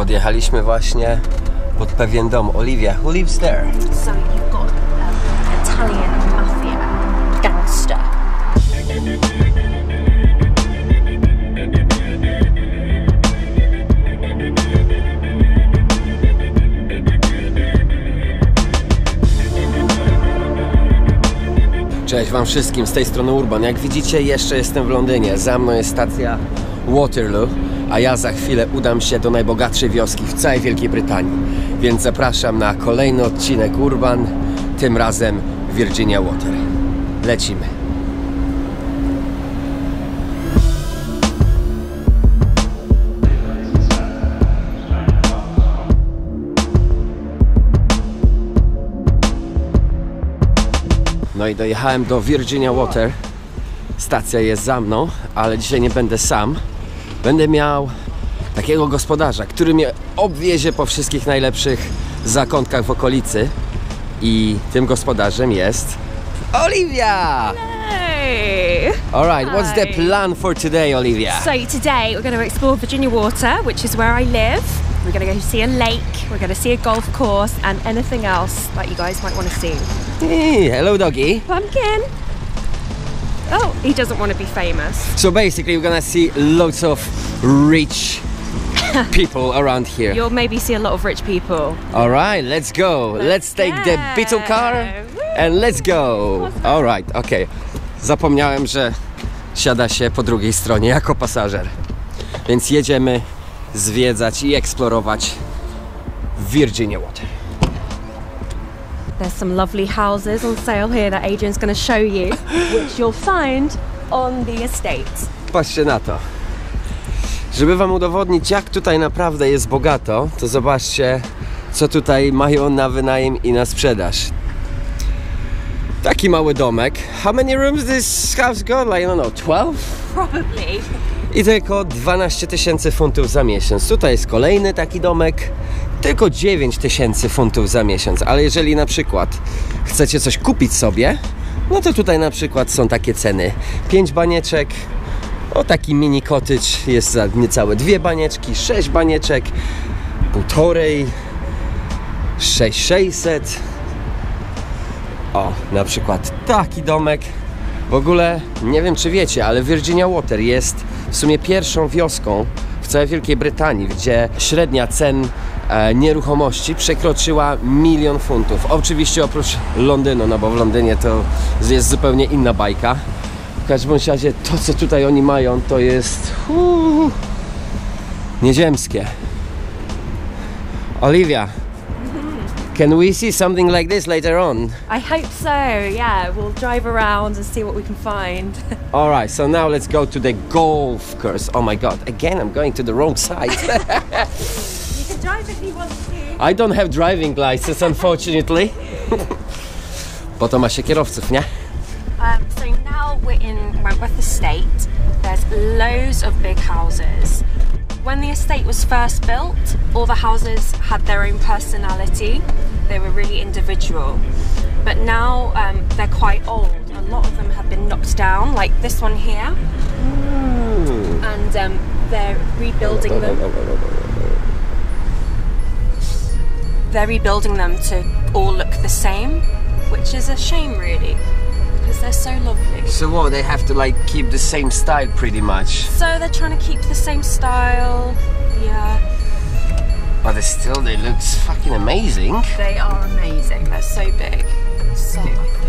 Podjechaliśmy właśnie pod pewien dom. Olivia, who lives there? So you've got Italian mafia gangster. Cześć wam wszystkim, z tej strony Urban. Jak widzicie, jeszcze jestem w Londynie. Za mną jest stacja Waterloo, a ja za chwilę udam się do najbogatszej wioski w całej Wielkiej Brytanii. Więc zapraszam na kolejny odcinek Urban, tym razem Virginia Water. Lecimy. No i dojechałem do Virginia Water. Stacja jest za mną, ale dzisiaj nie będę sam. Będę miał takiego gospodarza, który mnie obwiezie po wszystkich najlepszych zakątkach w okolicy. I tym gospodarzem jest Olivia! Hey! Alright, what's the plan for today, Olivia? So today we're going to explore Virginia Water, which is where I live. We're going to go see a lake, we're going to see a golf course and anything else that you guys might want to see. Hey, hello doggy. Pumpkin! Oh, he doesn't want to be famous. So basically we're gonna see lots of rich people around here. You'll maybe see a lot of rich people. Alright, let's go. Let's take the Beetle car and let's go. Alright, okay. Zapomniałem, że siada się po drugiej stronie jako pasażer. Więc jedziemy zwiedzać i eksplorować Virginia Water. There's some lovely houses on sale here that Adrian's going to show you, which you'll find on the estate. Patrzcie na to. Żeby wam udowodnić, jak tutaj naprawdę jest bogato, to zobaczcie, co tutaj mają na wynajem i na sprzedaż. Taki mały domek. How many rooms this house got? Like, I don't know, 12? Probably. I tylko 12 000 funtów za miesiąc. Tutaj jest kolejny taki domek. Tylko 9 000 funtów za miesiąc. Ale jeżeli na przykład chcecie coś kupić sobie, no to tutaj na przykład są takie ceny. 5 banieczek. O, taki mini cottage jest za niecałe 2 banieczki, 6 banieczek, 1,5, 600. O, na przykład taki domek. W ogóle nie wiem, czy wiecie, ale Virginia Water jest w sumie pierwszą wioską w całej Wielkiej Brytanii, gdzie średnia cen nieruchomości przekroczyła 1 000 000 funtów. Oczywiście oprócz Londynu, no bo w Londynie to jest zupełnie inna bajka. W każdym razie to, co tutaj oni mają, to jest nieziemskie. Olivia, can we see something like this later on? I hope so, yeah. We'll drive around and see what we can find. Alright, so now let's go to the golf course. Oh my god, again I'm going to the wrong side. You can drive if you want to. I don't have driving license, unfortunately. Po to ma się kierowców, nie? So now we're in Wentworth Estate. There's loads of big houses. When the estate was first built, all the houses had their own personality. They were really individual. But now they're quite old. A lot of them have been knocked down, like this one here. And they're rebuilding them. They're rebuilding them to all look the same, which is a shame, really. Because they're so lovely. So what, they have to like keep the same style pretty much? So they're trying to keep the same style, yeah. But still they look fucking amazing. They are amazing, they're so big and so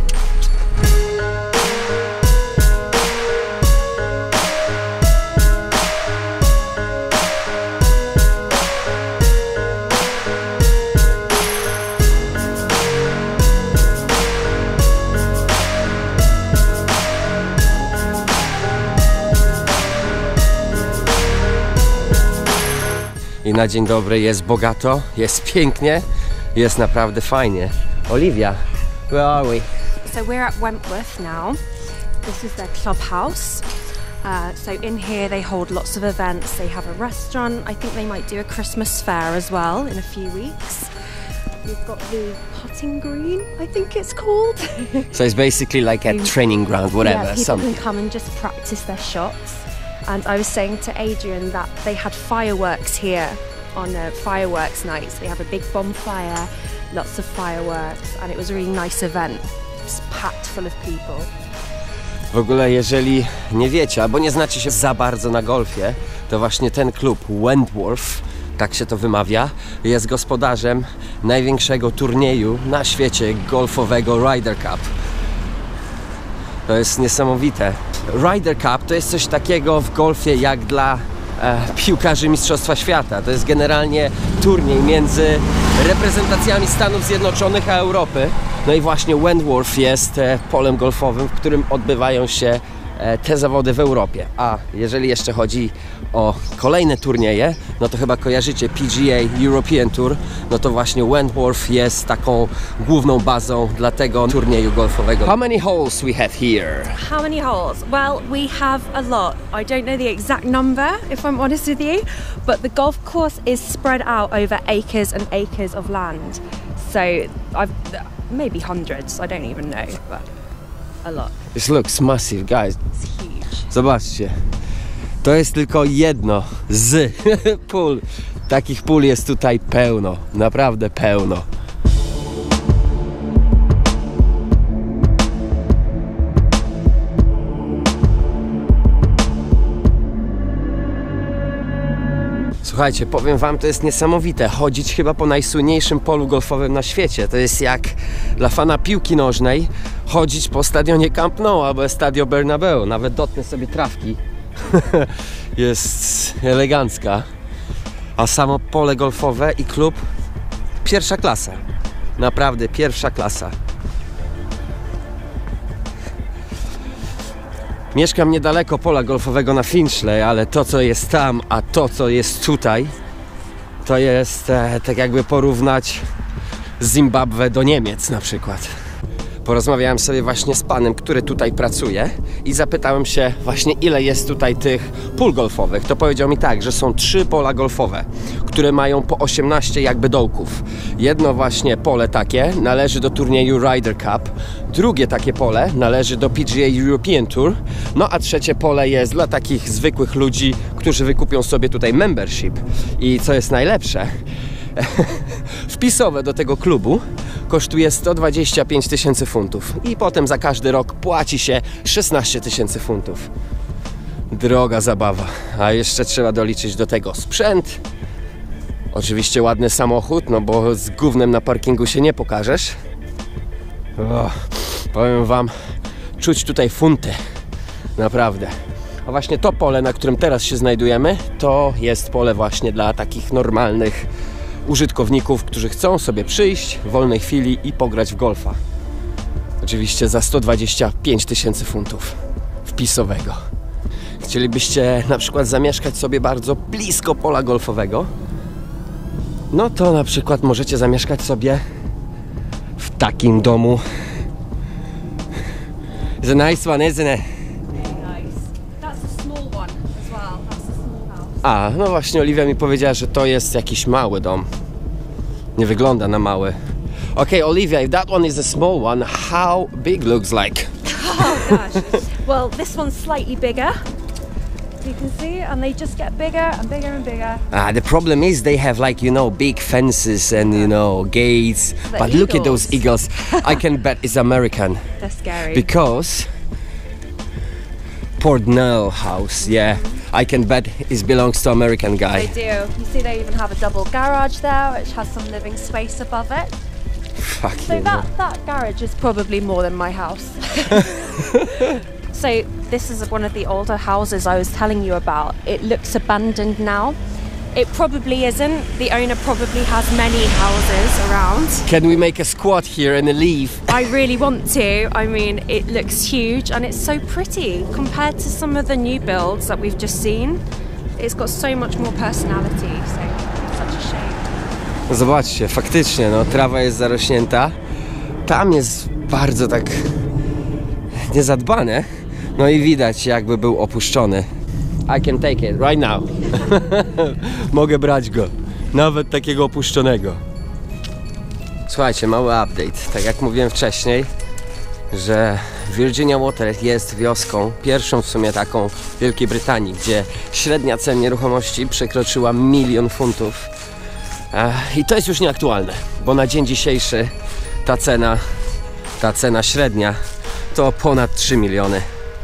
I na dzień dobry jest bogato, jest pięknie, jest naprawdę fajnie. Olivia, where are we? So we're at Wentworth now. This is their clubhouse. So in here they hold lots of events. They have a restaurant. I think they might do a Christmas fair as well in a few weeks. We've got the putting green, I think it's called. So it's basically like a training ground, whatever. Yeah, people something. can come and just practice their shots. And I was saying to Adrian that they had fireworks here on fireworks nights. They have a big bonfire, lots of fireworks, and it was a really nice event. It's packed full of people. W ogóle, jeżeli nie wiecie, albo nie znacie się za bardzo na golfie, to właśnie ten klub Wentworth, tak się to wymawia, jest gospodarzem największego turnieju na świecie golfowego Ryder Cup. To jest niesamowite. Ryder Cup to jest coś takiego w golfie jak dla piłkarzy Mistrzostwa Świata. To jest generalnie turniej między reprezentacjami Stanów Zjednoczonych a Europy. No i właśnie Wentworth jest polem golfowym, w którym odbywają się te zawody w Europie. A jeżeli jeszcze chodzi o kolejne turnieje, no to chyba kojarzycie PGA European Tour, no to właśnie Wentworth jest taką główną bazą dla tego turnieju golfowego. How many holes we have here? How many holes? Well, we have a lot. I don't know the exact number, if I'm honest with you, but the golf course is spread out over acres and acres of land. So maybe hundreds, I don't even know, but a lot. This looks massive, guys. It's huge. Zobaczcie. To jest tylko jedno z pól. Takich pól jest tutaj pełno, naprawdę pełno. Słuchajcie, powiem wam, to jest niesamowite. Chodzić chyba po najsłynniejszym polu golfowym na świecie. To jest jak dla fana piłki nożnej chodzić po stadionie Camp Nou albo Estadio Bernabeu. Nawet dotknę sobie trawki. Jest elegancka. A samo pole golfowe i klub pierwsza klasa. Naprawdę pierwsza klasa. Mieszkam niedaleko pola golfowego na Finchley, ale to co jest tam, a to co jest tutaj, to jest tak jakby porównać Zimbabwe do Niemiec na przykład. Porozmawiałem sobie właśnie z panem, który tutaj pracuje i zapytałem się właśnie, ile jest tutaj tych pól golfowych. To powiedział mi tak, że są 3 pola golfowe, które mają po 18 jakby dołków. Jedno właśnie pole takie należy do turnieju Ryder Cup, drugie takie pole należy do PGA European Tour, no a trzecie pole jest dla takich zwykłych ludzi, którzy wykupią sobie tutaj membership. I co jest najlepsze, wpisowe do tego klubu kosztuje 125 000 funtów i potem za każdy rok płaci się 16 000 funtów. Droga zabawa, a jeszcze trzeba doliczyć do tego sprzęt. Oczywiście ładny samochód, no bo z gównem na parkingu się nie pokażesz. Powiem wam, czuć tutaj funty, naprawdę. A właśnie to pole, na którym teraz się znajdujemy, to jest pole właśnie dla takich normalnych użytkowników, którzy chcą sobie przyjść w wolnej chwili i pograć w golfa. Oczywiście za 125 000 funtów wpisowego. Chcielibyście na przykład zamieszkać sobie bardzo blisko pola golfowego, no to na przykład możecie zamieszkać sobie w takim domu. It's a nice one, isn't it? A, no właśnie Oliwia mi powiedziała, że to jest jakiś mały dom. Nie wygląda na mały. Okay, Olivia, if that one is a small one, how big looks like? Oh gosh. Well, this one's slightly bigger. You can see, and they just get bigger and bigger and bigger. The problem is they have, like, you know, big fences and, you know, gates. But look at those eagles. I can bet it's American. They're scary. Because Portnell House, yeah. I can bet it belongs to American guy. They do. You see they even have a double garage there, which has some living space above it. Fuck So you. that garage is probably more than my house. So this is one of the older houses I was telling you about. It looks abandoned now. It probably isn't. The owner probably has many houses around. Can we make a squat here and a leave? I really want to. I mean, it looks huge and it's so pretty compared to some of the new builds that we've just seen. It's got so much more personality, so it's such a shame. Zobaczcie, faktycznie, no, trawa jest zarośnięta. Tam jest bardzo tak niezadbane. No i widać, jakby był opuszczony. I can take it right now. Mogę brać go. Nawet takiego opuszczonego. Słuchajcie, mały update. Tak jak mówiłem wcześniej, że Virginia Water jest wioską, pierwszą w sumie taką w Wielkiej Brytanii, gdzie średnia cena nieruchomości przekroczyła 1 000 000 funtów. I to jest już nieaktualne, bo na dzień dzisiejszy ta cena średnia to ponad 3 miliony.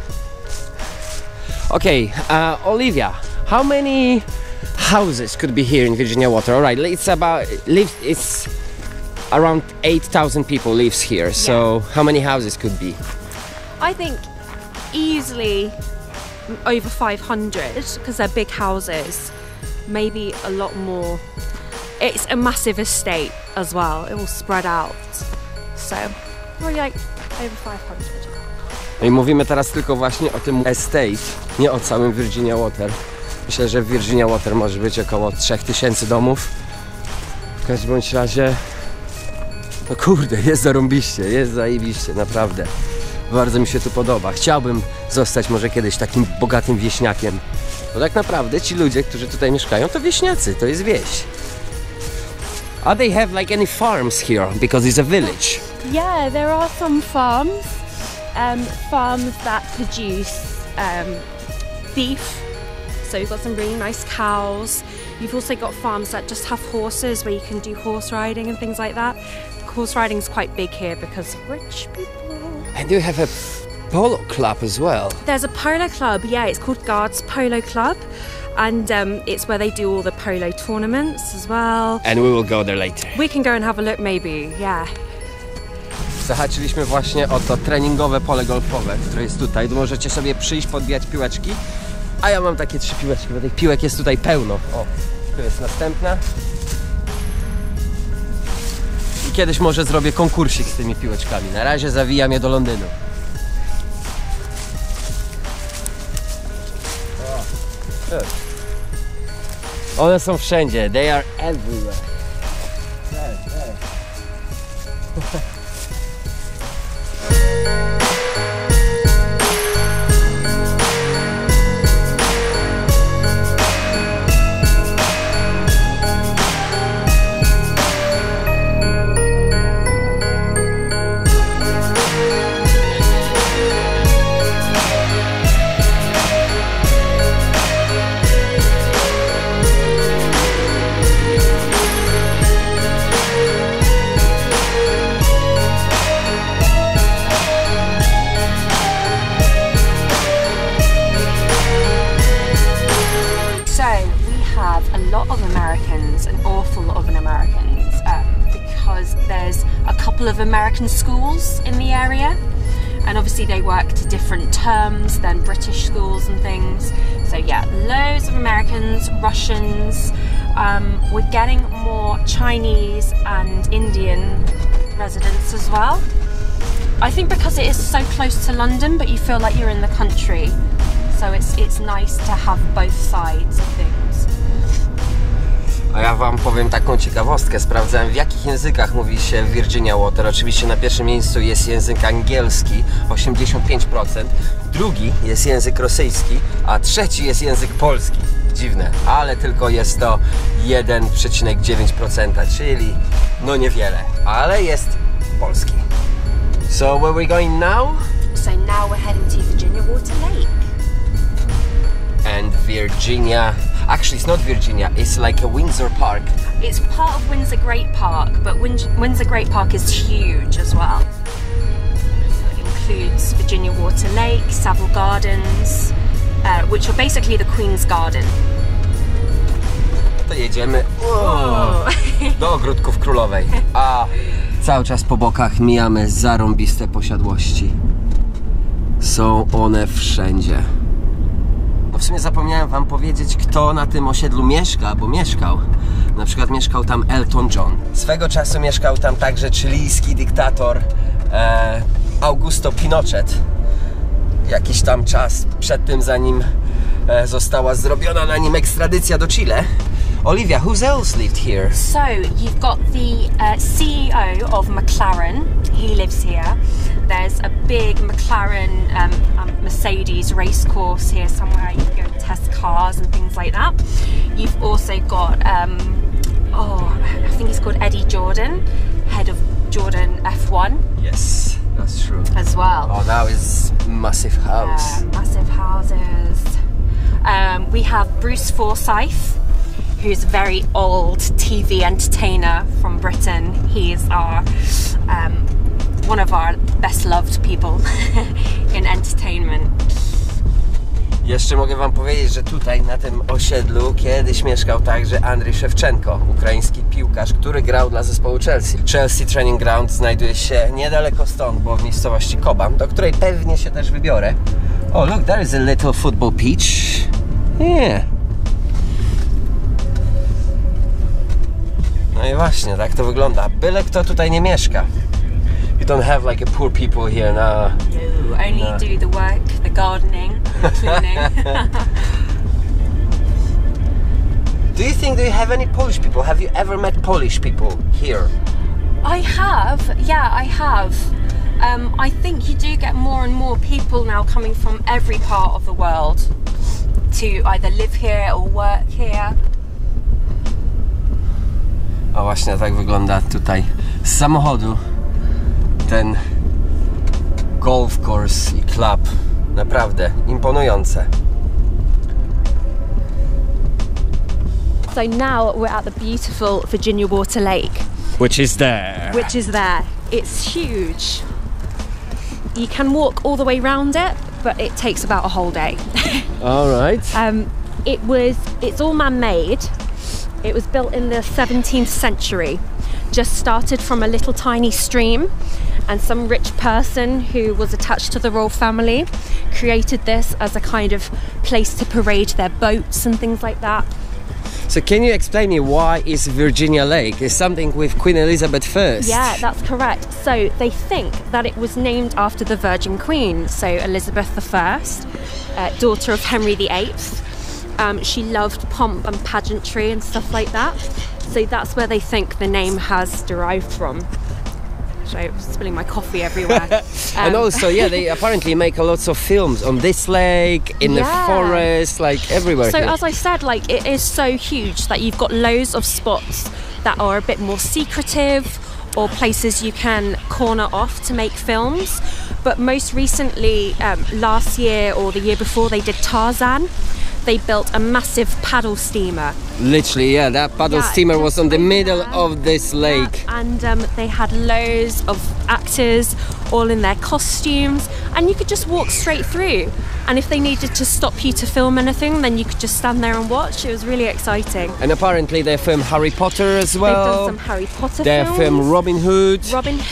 Okay, Olivia, how many houses could be here in Virginia Water? All right, it's around 8,000 people lives here. So how many houses could be? I think easily over 500 because they're big houses. Maybe a lot more. It's a massive estate as well. It will spread out. So probably like over 500. No i mówimy teraz tylko właśnie o tym estate, nie o całym Virginia Water. Myślę, że w Virginia Water może być około 3000 domów. W każdym bądź razie, no kurde, jest zarąbiście, jest zajebiście, naprawdę. Bardzo mi się tu podoba. Chciałbym zostać może kiedyś takim bogatym wieśniakiem. Bo tak naprawdę ci ludzie, którzy tutaj mieszkają, to wieśniacy, to jest wieś. Are they have like any farms here because it's a village? Yeah, there are some farms. Farms that produce beef. So you've got some really nice cows. You've also got farms that just have horses where you can do horse riding and things like that. Horse riding is quite big here because of rich people. And you have a polo club as well. There's a polo club, yeah, it's called Guards Polo Club. And it's where they do all the polo tournaments as well. And we will go there later. We can go and have a look maybe, yeah. Zahaczyliśmy właśnie o to treningowe pole golfowe, które jest tutaj. Tu możecie sobie przyjść, podbijać piłeczki. A ja mam takie 3 piłeczki, bo tych piłek jest tutaj pełno. O, tu jest następna. I kiedyś może zrobię konkursik z tymi piłeczkami. Na razie zawijam je do Londynu. One są wszędzie. They are everywhere. Of American schools in the area, and obviously they work to different terms than British schools and things. So yeah, loads of Americans, Russians. We're getting more Chinese and Indian residents as well. I think because it is so close to London, but you feel like you're in the country. So it's nice to have both sides of things. A ja wam powiem taką ciekawostkę. Sprawdzałem, w jakich językach mówi się w Virginia Water. Oczywiście na pierwszym miejscu jest język angielski, 85%. Drugi jest język rosyjski, a trzeci jest język polski. Dziwne, ale tylko jest to 1,9%, czyli no niewiele, ale jest polski. So where we going now? So now we're heading to Virginia Water Lake. And Virginia, actually it's not Virginia, it's like a Windsor Park. It's part of Windsor Great Park, but Windsor Great Park is huge as well. So it includes Virginia Water Lake, Savile Gardens, which are basically the Queen's Garden. To jedziemy do ogródków królowej, a cały czas po bokach mijamy zarąbiste posiadłości. Są one wszędzie. Bo w sumie zapomniałem wam powiedzieć, kto na tym osiedlu mieszka, bo mieszkał. Na przykład mieszkał tam Elton John. Swego czasu mieszkał tam także chilijski dyktator Augusto Pinochet. Jakiś tam czas przed tym, zanim została zrobiona na nim ekstradycja do Chile. Olivia, who else lived here? So you've got the CEO of McLaren. He lives here. There's a big McLaren Mercedes race course here somewhere. You can go test cars and things like that. You've also got I think he's called Eddie Jordan, head of Jordan F1. Yes, that's true. As well. Oh, that is massive house. Massive houses. We have Bruce Forsyth, who's a very old TV entertainer from Britain. He's one of our best loved people in entertainment. Jeszcze mogę wam powiedzieć, że tutaj na tym osiedlu kiedyś mieszkał także Andrzej Szewczenko, ukraiński piłkarz, który grał dla zespołu Chelsea. Chelsea Training Ground znajduje się niedaleko stąd, bo w miejscowości Cobham, do której pewnie się też wybiorę. Oh look, there is a little football pitch. Yeah. No i właśnie, tak to wygląda. Byle kto tutaj nie mieszka. You don't have like a poor people here, no. No, only do the work, the gardening, the cleaning. Do you have any Polish people? Have you ever met Polish people here? I have, yeah, I have. I think you do get more and more people now coming from every part of the world to either live here or work here. O właśnie, tak wygląda tutaj z samochodu ten golf course i club. Naprawdę imponujące. So now we're at the beautiful Virginia Water Lake. Which is there. It's huge. You can walk all the way around it, but it takes about a whole day. All right. It's all man-made. It was built in the 17th century. Just started from a little tiny stream, and some rich person who was attached to the royal family created this as a kind of place to parade their boats and things like that. So can you explain me why is Virginia Lake? Is something with Queen Elizabeth I? Yeah, that's correct. So they think that it was named after the Virgin Queen, so Elizabeth I, daughter of Henry VIII. She loved pomp and pageantry and stuff like that. So that's where they think the name has derived from. So I'm spilling my coffee everywhere. And also, yeah, they apparently make a lots of films on this lake, in the forest, like everywhere. So here. as I said, like it is so huge that you've got loads of spots that are a bit more secretive or places you can corner off to make films. But most recently, last year or the year before, they did Tarzan. They built a massive paddle steamer. Literally, yeah, that paddle steamer was on the middle of this lake. Yeah, and they had loads of actors all in their costumes, and you could just walk straight through. And if they needed to stop you to film anything, then you could just stand there and watch. It was really exciting. And apparently they filmed Harry Potter as well. They've done some Harry Potter they films. filmed Robin Hood.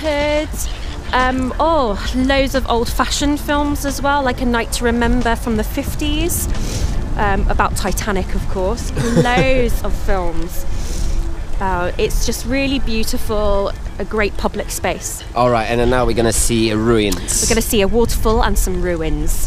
Loads of old-fashioned films as well, like A Night to Remember from the 50s. About Titanic, of course. Loads of films. It's just really beautiful, a great public space. All right, and then now we're gonna see ruins. We're gonna see a waterfall and some ruins.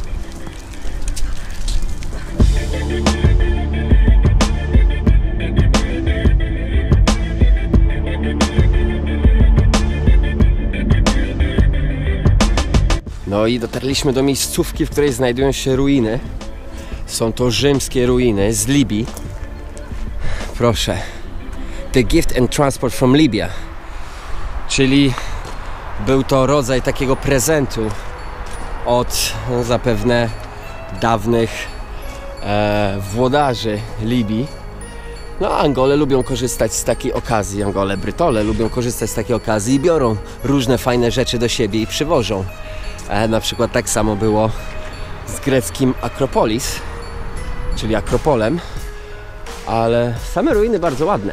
No i dotarliśmy do miejscówki, w której znajdują się ruiny. Są to rzymskie ruiny z Libii. Proszę. The gift and transport from Libya. Czyli był to rodzaj takiego prezentu od zapewne dawnych włodarzy Libii. No, Angole lubią korzystać z takiej okazji, Angole, Brytole lubią korzystać z takiej okazji i biorą różne fajne rzeczy do siebie i przywożą. Na przykład tak samo było z greckim Akropolis, czyli Akropolem, ale same ruiny bardzo ładne.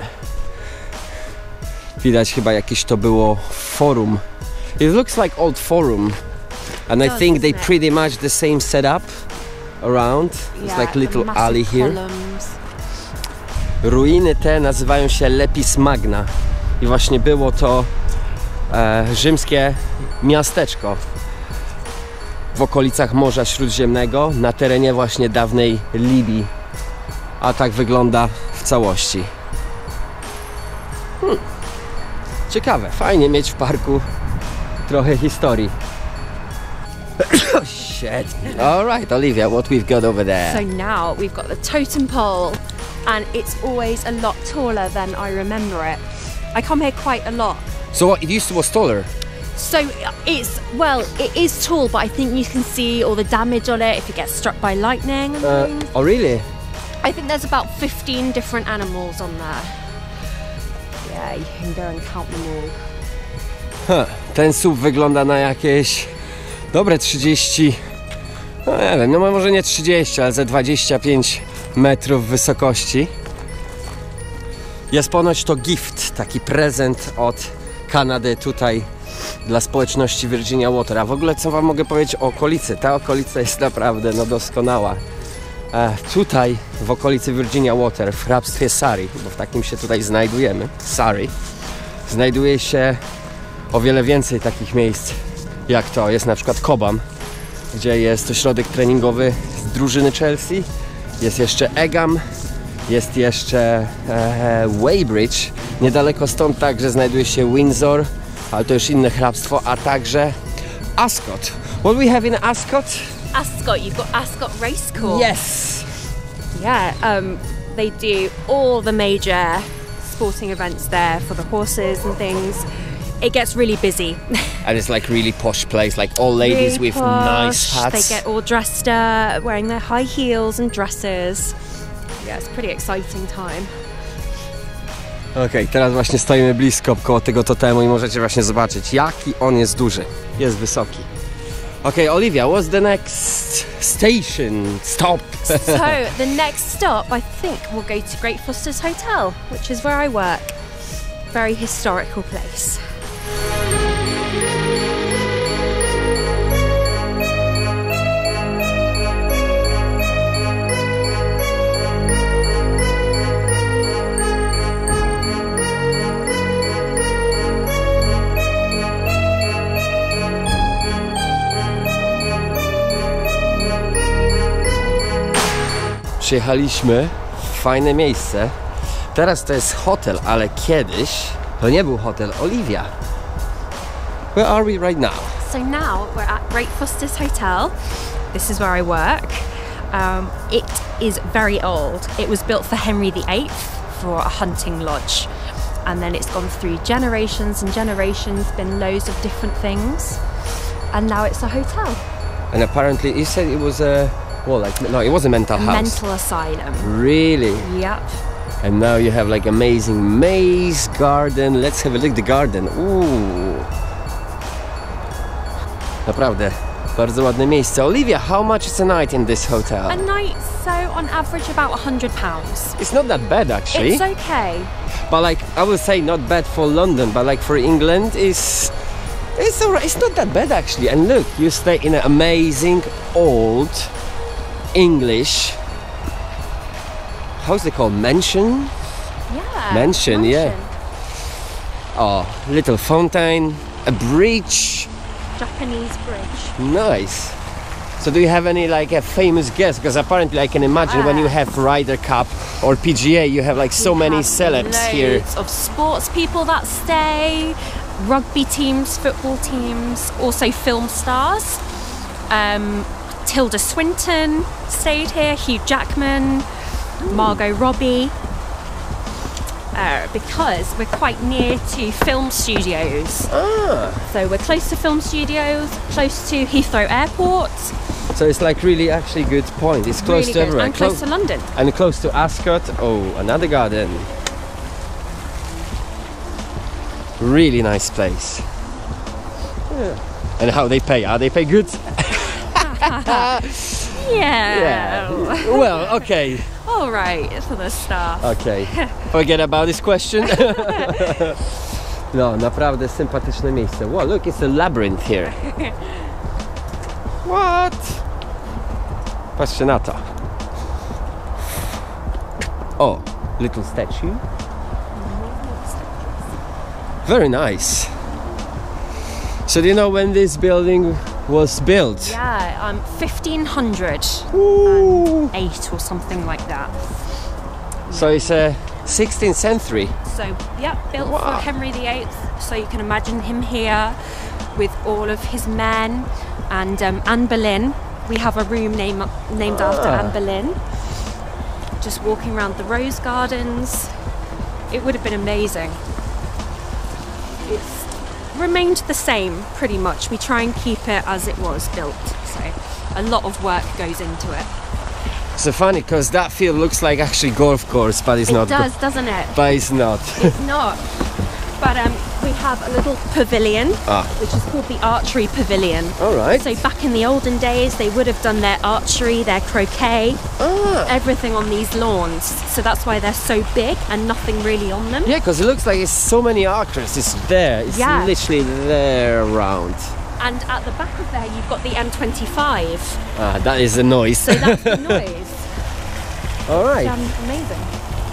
Widać chyba jakieś to było forum. It looks like old forum, and I think they pretty much the same setup around. It's like little alley here. Ruiny te nazywają się Lepis Magna i właśnie było to rzymskie miasteczko w okolicach Morza Śródziemnego, na terenie właśnie dawnej Libii. A tak wygląda w całości. Ciekawe, fajnie mieć w parku trochę historii. Oh shit. Alright, Olivia, what we've got over there? So now we've got the totem pole, and it's always a lot taller than I remember it. I come here quite a lot. So what, it used to was taller? So it is tall, but I think you can see all the damage on it if it gets struck by lightning and things. Oh really? I think there's about 15 different animals on there. Yeah, you can go and count them all. Ten słup wygląda na jakieś dobre 30, no nie wiem, no może nie 30, ale ze 25 metrów wysokości. Jest ponoć to gift, taki prezent od Kanady tutaj dla społeczności Virginia Water. A w ogóle co wam mogę powiedzieć o okolicy? Ta okolica jest naprawdę no doskonała. Tutaj w okolicy Virginia Water, w hrabstwie Surrey, bo w takim się tutaj znajdujemy, Surrey, znajduje się o wiele więcej takich miejsc jak to. Jest na przykład Cobham, gdzie jest ośrodek treningowy z drużyny Chelsea. Jest jeszcze Egham, jest jeszcze Weybridge. Niedaleko stąd także znajduje się Windsor, ale to już inne hrabstwo, a także Ascot. What we have in Ascot? Ascot, you've got Ascot Racecourse. Yes! Yeah, they do all the major sporting events there for the horses and things. It gets really busy. And it's like really posh place, like all ladies Really with nice posh. hats. They get all dressed up, wearing their high heels and dresses. Yeah, it's a pretty exciting time. Okej, teraz właśnie stoimy blisko koło tego totemu i możecie właśnie zobaczyć, jaki on jest duży. Jest wysoki. Okay, Olivia, what's the next station? Stop! So, the next stop, I think, we'll go to Great Foster's Hotel, which is where I work. Very historical place. Przyjechaliśmy w fajne miejsce. Teraz to jest hotel, ale kiedyś to nie był hotel. Olivia, where are we right now? So now we're at Great Foster's Hotel. This is where I work. It is very old. It was built for Henry VIII for a hunting lodge. And then it's gone through generations and generations, been loads of different things. And now it's a hotel. And apparently you said it was a, well, like, no, it was a mental house. Mental asylum. Really? Yep. And now you have like amazing maze garden. Let's have a look at the garden. Ooh. Naprawdę, bardzo ładne miejsce. Olivia, how much is a night in this hotel? A night, so on average about £100. It's not that bad actually. It's okay. But like, I would say not bad for London, but like for England, it's alright. It's not that bad actually. And look, you stay in an amazing old English, how's it called? Mansion? Yeah. Mansion, yeah. Oh, little fountain, a bridge. Japanese bridge. Nice. So do you have any like a famous guest? Because apparently I can imagine when you have Ryder Cup or PGA, you have like so many celebs here. Loads of sports people that stay, rugby teams, football teams, also film stars. Tilda Swinton stayed here, Hugh Jackman, Margot Robbie. Because we're quite near to film studios. So we're close to film studios, close to Heathrow Airport. So it's like really actually good point. It's close Really to good. everywhere. And close to London. And close to Ascot. Oh, another garden. Really nice place. Yeah. And how they pay? Are they pay good? Yeah. Well, okay. All right, for the staff. Okay. Forget about this question. No, naprawdę sympatyczne miejsce. Wow, look, it's a labyrinth here. What? Patrzcie na to. Oh, little statue. Very nice. So do you know when this building was built? Yeah, 1508 Ooh. or something like that. So it's a 16th century. So, yeah, built Wow. for Henry VIII. So you can imagine him here with all of his men. And Anne Boleyn, we have a room named after Anne Boleyn. Just walking around the rose gardens. It would have been amazing. It's remained the same pretty much. We try and keep it as it was built. So a lot of work goes into it. So funny, because that field looks like actually golf course, but it's not. It does, doesn't it? But it's not. It's not. But we have a little pavilion, which is called the Archery Pavilion. All right. So back in the olden days, they would have done their archery, their croquet, everything on these lawns. So that's why they're so big and nothing really on them. Yeah, because it looks like it's so many acres. It's there. It's literally there around. And at the back of there, you've got the M25. That is the noise. So that's the noise. All right. Amazing.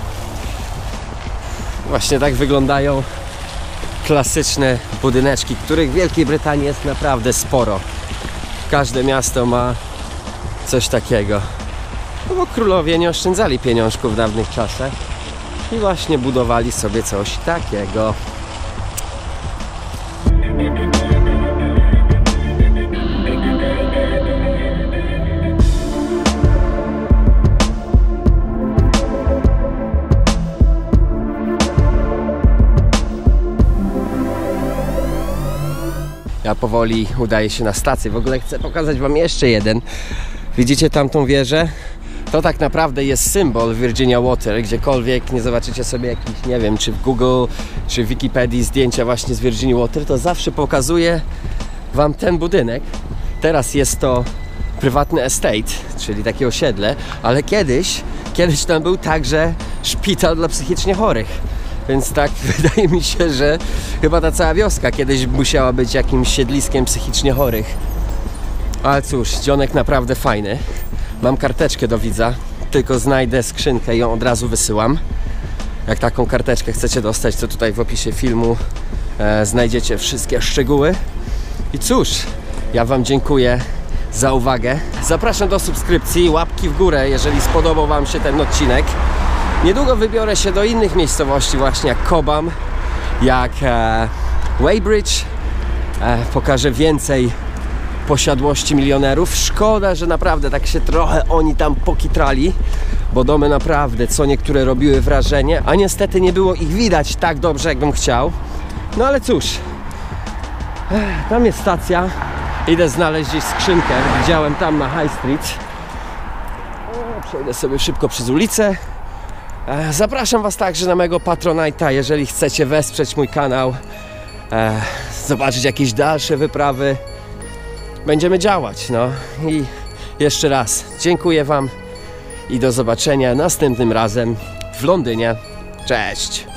Właśnie tak wyglądają klasyczne budyneczki, których w Wielkiej Brytanii jest naprawdę sporo. Każde miasto ma coś takiego. No bo królowie nie oszczędzali pieniążków w dawnych czasach i właśnie budowali sobie coś takiego. Ja powoli udaję się na stację. W ogóle chcę pokazać wam jeszcze jeden. Widzicie tamtą wieżę? To tak naprawdę jest symbol Virginia Water. Gdziekolwiek nie zobaczycie sobie jakiś, nie wiem, czy w Google, czy w Wikipedii zdjęcia właśnie z Virginia Water, to zawsze pokazuje wam ten budynek. Teraz jest to prywatny estate, czyli takie osiedle, ale kiedyś tam był także szpital dla psychicznie chorych. Więc tak wydaje mi się, że chyba ta cała wioska kiedyś musiała być jakimś siedliskiem psychicznie chorych. Ale cóż, dzionek naprawdę fajny. Mam karteczkę do widza, tylko znajdę skrzynkę i ją od razu wysyłam. Jak taką karteczkę chcecie dostać, to tutaj w opisie filmu znajdziecie wszystkie szczegóły. I cóż, ja wam dziękuję za uwagę. Zapraszam do subskrypcji, łapki w górę, jeżeli spodobał wam się ten odcinek. Niedługo wybiorę się do innych miejscowości, właśnie jak Cobham, jak Weybridge. Pokażę więcej posiadłości milionerów. Szkoda, że naprawdę tak się trochę oni tam pokitrali, bo domy naprawdę co niektóre robiły wrażenie, a niestety nie było ich widać tak dobrze, jakbym chciał. No ale cóż, tam jest stacja. Idę znaleźć gdzieś skrzynkę. Widziałem tam na High Street. Przejdę sobie szybko przez ulicę. Zapraszam was także na mojego Patronite'a, jeżeli chcecie wesprzeć mój kanał, zobaczyć jakieś dalsze wyprawy. Będziemy działać, no i jeszcze raz dziękuję wam i do zobaczenia następnym razem w Londynie. Cześć!